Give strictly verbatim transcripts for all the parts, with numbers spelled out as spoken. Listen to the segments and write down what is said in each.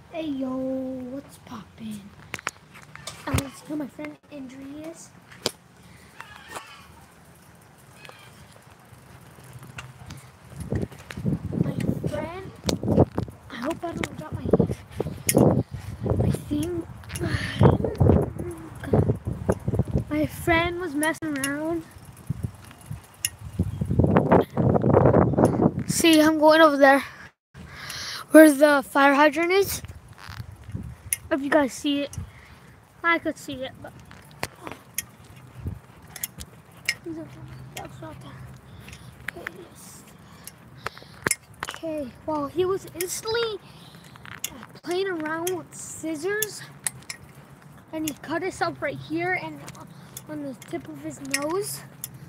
Hey yo, what's poppin'? I'm gonna see who my friend Andrew is. My friend, I hope I don't drop my my thing. My friend was messing around. See, I'm going over there where the fire hydrant is. If you guys see it, I could see it, but that's not there. Okay, yes. Okay, well, he was instantly playing around with scissors, and he cut himself right here and on the tip of his nose.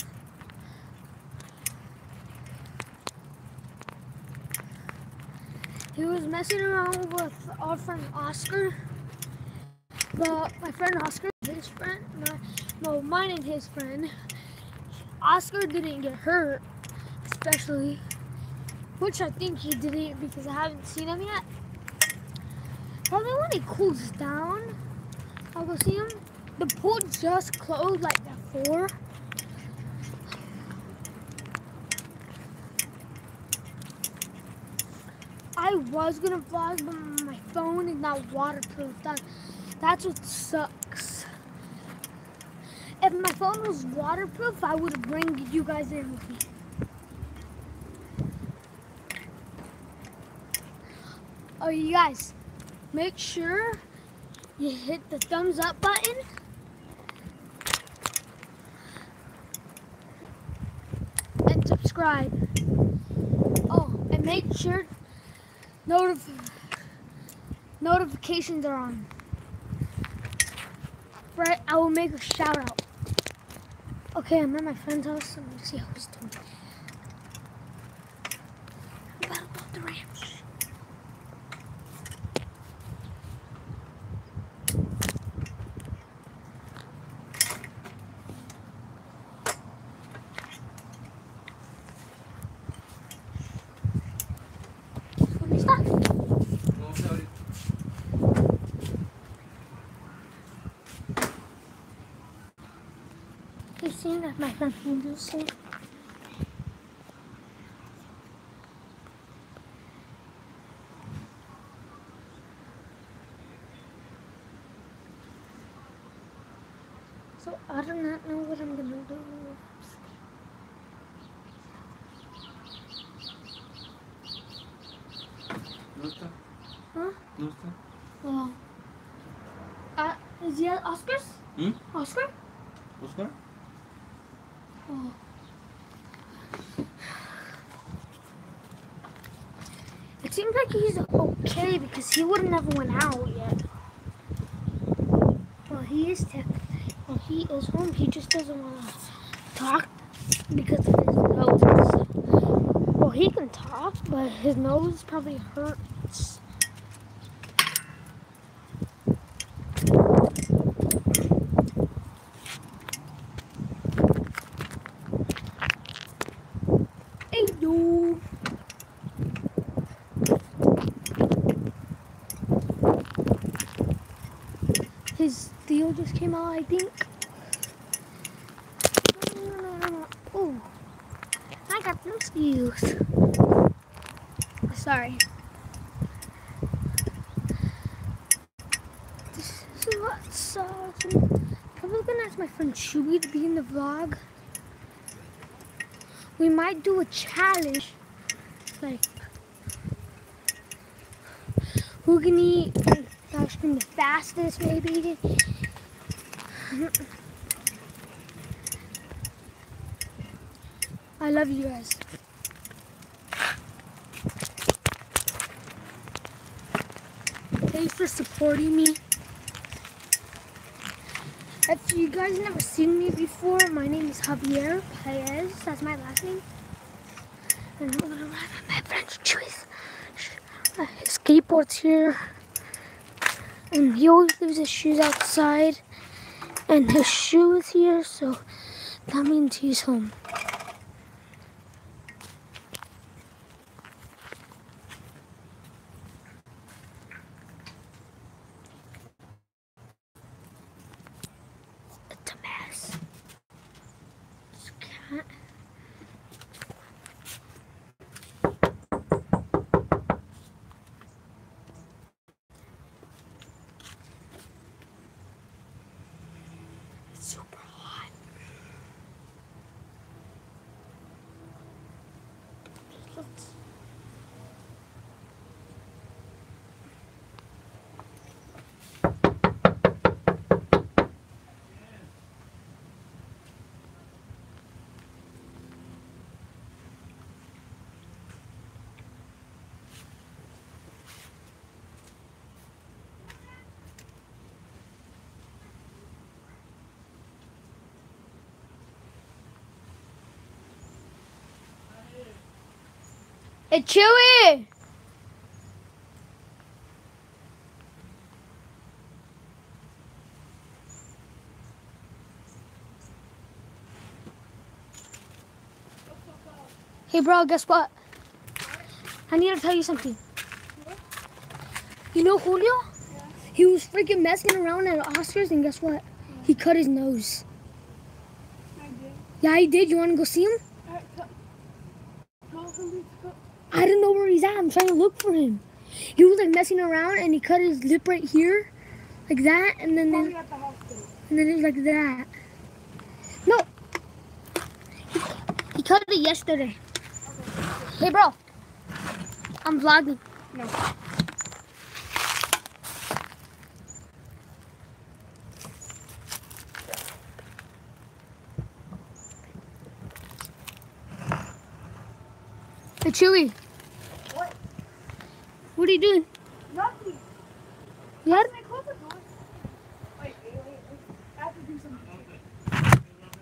He was messing around with our friend Oscar. But my friend Oscar, his friend, my, no, mine and his friend. Oscar didn't get hurt, especially, which I think he didn't because I haven't seen him yet. Probably when he cools down, I'll go see him. The pool just closed like at four. I was gonna vlog, but my phone is not waterproof. That, that's what sucks. If my phone was waterproof, I would bring you guys in with me. Oh, you guys, make sure you hit the thumbs up button. And subscribe. Oh, and make sure notif notifications are on. Right, I will make a shout out. Okay, I'm at my friend's house. I'm gonna see how he's doing. I'm about to go to the ranch. Let me stop. He's seeing that my friend can do so. So I do not know what I'm gonna do. No está. Huh? No está. Oh. Uh, is he at Oscar's? Hmm? Oscar? Oscar? Oh. It seems like he's okay because he would have never went out yet. Well, he is tech. Well, he is home. He just doesn't want to talk because of his nose. Well, he can talk, but his nose probably hurts. Hey, yo. His deal just came out, I think. Oh, I got no excuse. Sorry. This is what sucks. I'm probably gonna ask my friend Chewy to be in the vlog. We might do a challenge, like who can eat ice cream the fastest, maybe. I love you guys. Thanks for supporting me. If you guys never seen me before, my name is Javier Paez. That's my last name. And I'm gonna ride with my friend Chewy's. His skateboard's here. And he always leaves his shoes outside. And his shoe is here, so that means he's home. Hey, Chewy! Hey, bro, guess what? I need to tell you something. You know Julio? Yeah. He was freaking messing around at Oscars, and guess what? He cut his nose. I did. Yeah, he did. You want to go see him? I, tell, tell him to go. I don't know where he's at. I'm trying to look for him. He was like messing around, and he cut his lip right here, like that, and then Probably then, at the hospital. and then it was like that. No, he, he cut it yesterday. Hey, bro, I'm vlogging. No. Hey, Chewy, What? what are you doing? Nothing. Yeah. Can I close the door? Wait, wait, wait, wait. I have to do something.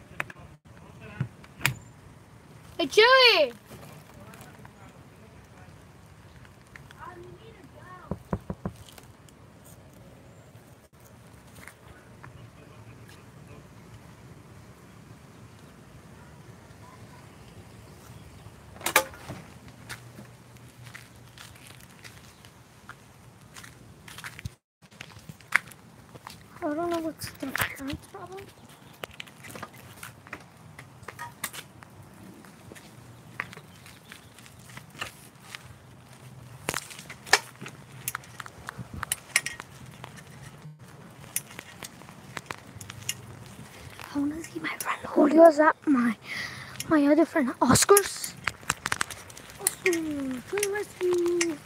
Hey, Chewy. I need to go. I don't know what's the parents' problem. I want to see my friend Julio's at my my other friend Oscar's. Oscar, to the rescue!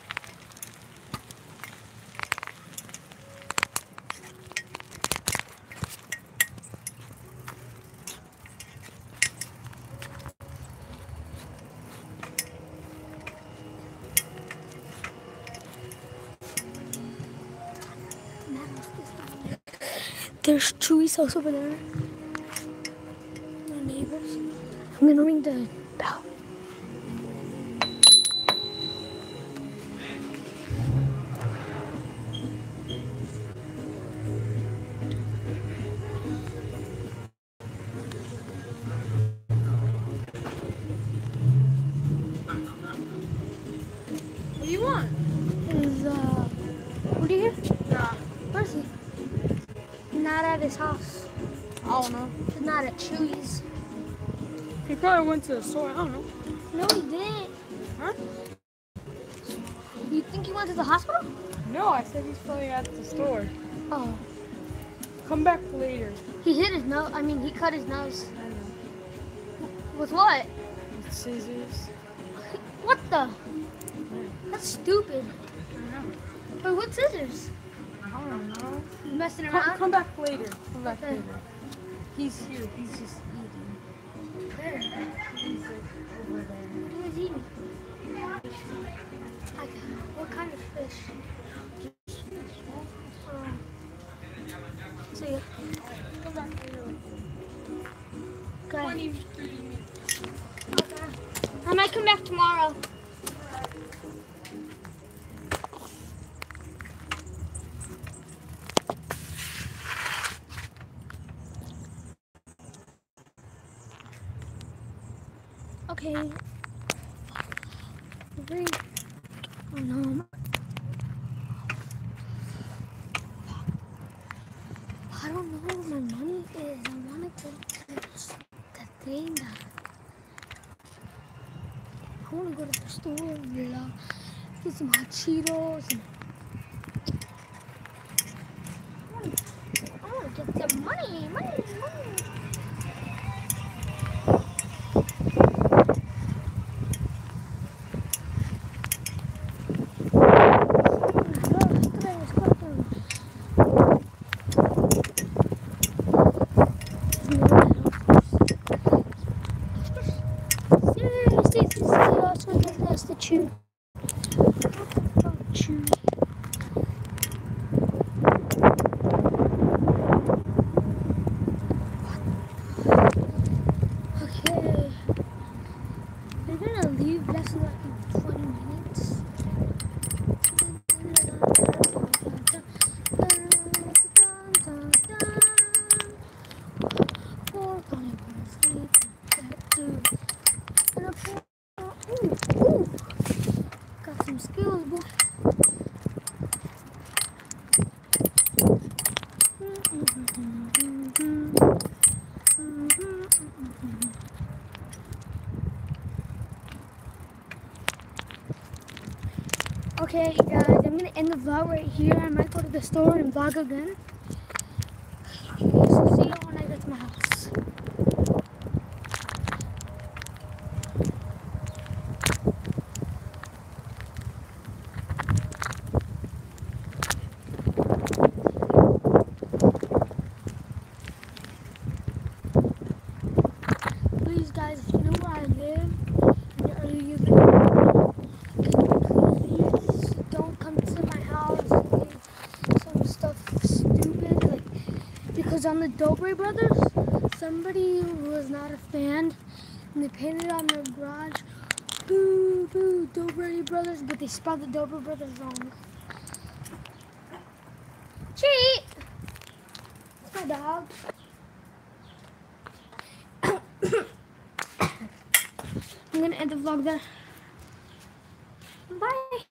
There's Chewy's house over there. My neighbors. I'm gonna ring the bell. What do you want? Is uh, what are you here? Nah. Where is he? Not at his house. I don't know. He's not at Chewy's. He probably went to the store. I don't know. No, he didn't. Huh? You think he went to the hospital? No, I said he's probably at the store. Oh, Come back later. he hit his nose. I mean, he cut his nose. I know. With what? With scissors. What the? That's stupid. I know. Wait, what scissors? I don't know. You messing Come, around? come back later. Come back Okay. later. He's here. He's just eating. Where? He's like over there. What is he eating? Like, what kind of fish? Um, see ya. Come back later. Okay. twenty, thirty minutes. Okay. I might come back tomorrow. Okay. Three. Oh no. I don't know where my money is. I want to go to the thing. I want to go to the store and uh, get some hot Cheetos. And I want to get some money. Money, money. The chew. Oh, chew. Okay. They're gonna leave less than some skills, boy. Okay, guys, I'm gonna end the vlog right here. I might go to the store and vlog again. Okay, so see you when I get to my house. Please, guys, if you know where I live, or you please don't come to my house and leave some stuff stupid, like, because on the Dobre Brothers, somebody was not a fan, and they painted on their garage, boo, boo, Dobre Brothers, but they spelled the Dobre Brothers wrong. Cheat! It's my dog. I'm gonna end the vlog there. Bye.